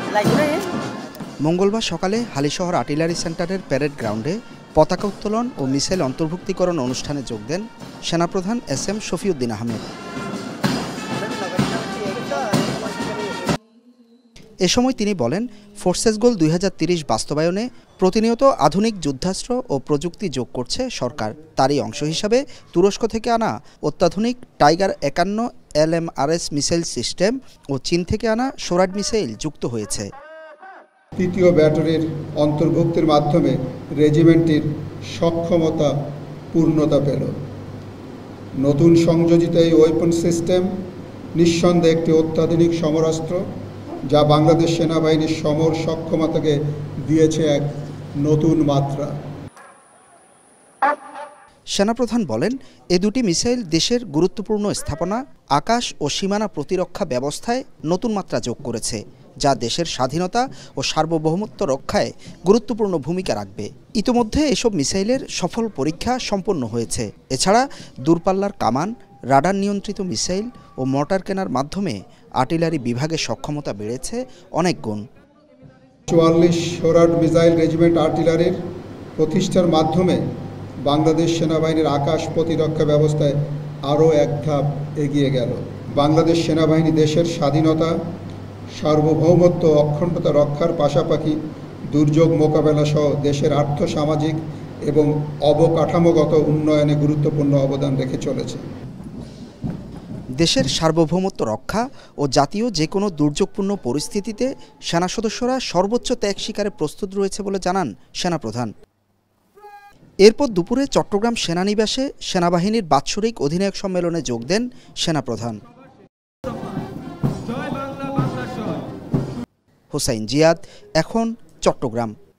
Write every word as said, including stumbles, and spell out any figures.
মঙ্গলবার সকালে হালিশহর আর্টিলারি সেন্টারের প্যারেড গ্রাউন্ডে পতাকা উত্তোলন ও মিসাইল অন্তর্ভুক্তিকরণ অনুষ্ঠানে যোগ দেন সেনাপ্রধান এস এম শফিউদ্দিন আহমেদ। এ সময় তিনি বলেন, ফোর্সেস গোল দুই হাজার তিরিশ বাস্তবায়নে প্রতিনিয়ত আধুনিক যুদ্ধাস্ত্র ও প্রযুক্তি যোগ করছে সরকার। তারই অংশ হিসাবে তুরস্ক থেকে আনা অত্যাধুনিক টাইগার একান্ন এলএমআরএস মিসাইল সিস্টেম ও চীন থেকে আনা সোরাড মিসাইল যুক্ত হয়েছে। তৃতীয় ব্যাটারির অন্তর্ভুক্তির মাধ্যমে রেজিমেন্টটির সক্ষমতা পূর্ণতা পেল। নতুন সংযোজিত এই ওয়েপন সিস্টেম নিঃসন্দেহে একটি অত্যাধুনিক সমরাস্ত্র, যা বাংলাদেশ সেনাবাহিনীর সমর সক্ষমতাকে দিয়েছে এক নতুন মাত্রা। সেনাপ্রধান বলেন, এ দুটি মিসাইল দেশের গুরুত্বপূর্ণ স্থাপনা, আকাশ ও সীমানা প্রতিরক্ষা ব্যবস্থায় নতুন মাত্রা যোগ করেছে, যা দেশের স্বাধীনতা ও সার্বভৌমত্ব রক্ষায় গুরুত্বপূর্ণ ভূমিকা রাখবে। ইতোমধ্যে এসব মিসাইলের সফল পরীক্ষা সম্পন্ন হয়েছে। এছাড়া দূরপাল্লার কামান, রাডার নিয়ন্ত্রিত মিসাইল ও মর্টার কেনার মাধ্যমে আর্টিলারি বিভাগের সক্ষমতা বেড়েছে অনেক গুণ। চুয়াল্লিশ সোরাড মিসাইল রেজিমেন্ট আর্টিলারির প্রতিষ্ঠার মাধ্যমে বাংলাদেশ সেনাবাহিনীর আকাশ প্রতিরক্ষা ব্যবস্থায় আরও এক ধাপ এগিয়ে গেল। বাংলাদেশ সেনাবাহিনী দেশের স্বাধীনতা, সার্বভৌমত্ব ও অখণ্ডতা রক্ষার পাশাপাশি দুর্যোগ মোকাবেলা সহ দেশের আর্থসামাজিক এবং অবকাঠামোগত উন্নয়নে গুরুত্বপূর্ণ অবদান রেখে চলেছে। দেশের সার্বভৌমত্ব রক্ষা ও জাতীয় যে কোনো দুর্যোগপূর্ণ পরিস্থিতিতে সেনা সদস্যরা সর্বোচ্চ ত্যাগ স্বীকারে প্রস্তুত রয়েছে বলে জানান সেনাপ্রধান। এরপর দুপুরে চট্টগ্রাম সেনানিবাসে সেনাবাহিনীর বাৎসরিক অধিনায়ক সম্মেলনে যোগ দেন সেনাপ্রধান। হুসাইন জিয়াদ, এখন চট্টগ্রাম।